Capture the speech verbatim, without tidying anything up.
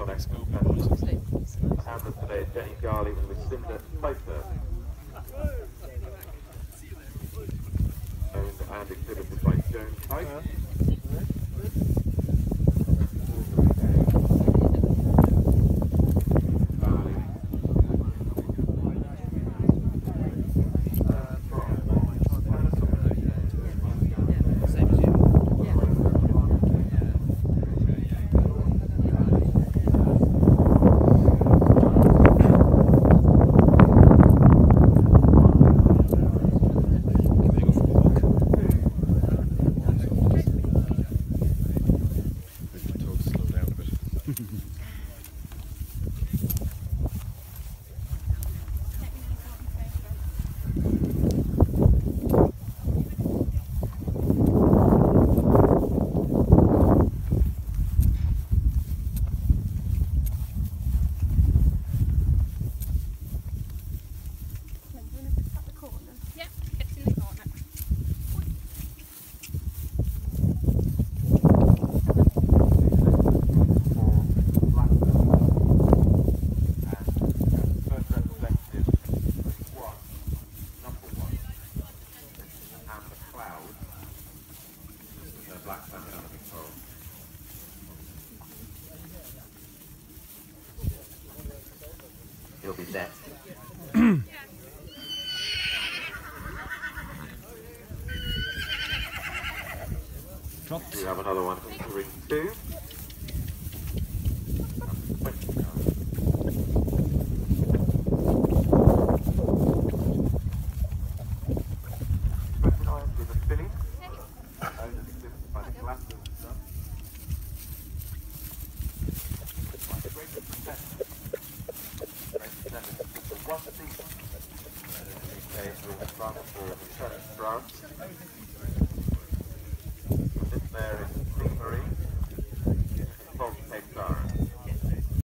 John Exton, and Hamlet today, Jenny Garley and Lucinda Pfeiffer. Owned and exhibited by Joan Pike. He'll be next. Dropped. We have another one from ring two. One season. Okay, so France.